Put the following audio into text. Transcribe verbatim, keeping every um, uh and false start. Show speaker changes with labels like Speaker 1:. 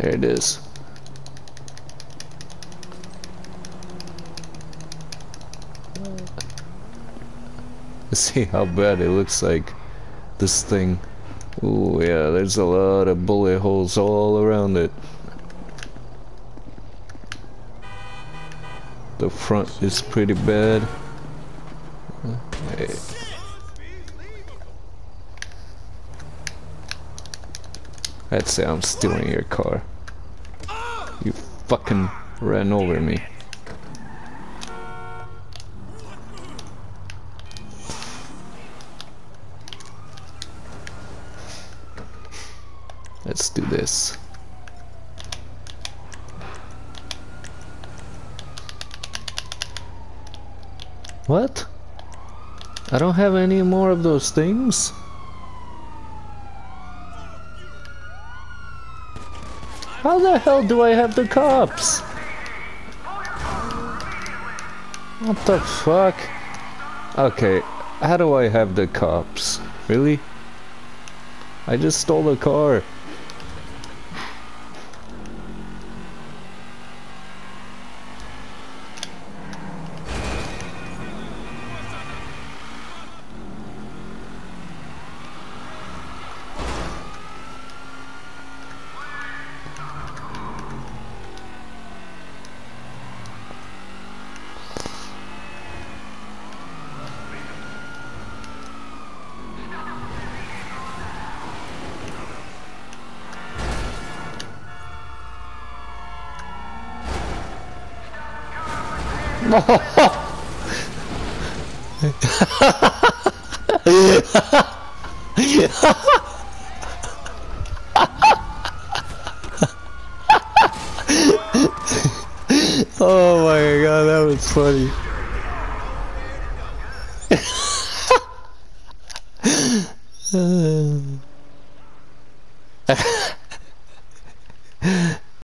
Speaker 1: There it is. See how bad it looks like, this thing. Ooh, yeah, there's a lot of bullet holes all around it. The front is pretty bad. Hey. I'd say I'm stealing your car. You fucking ran over me. Let's do this. What? I don't have any more of those things? How the hell do I have the cops? What the fuck? Okay, how do I have the cops? Really? I just stole a car. Oh my god, that was funny.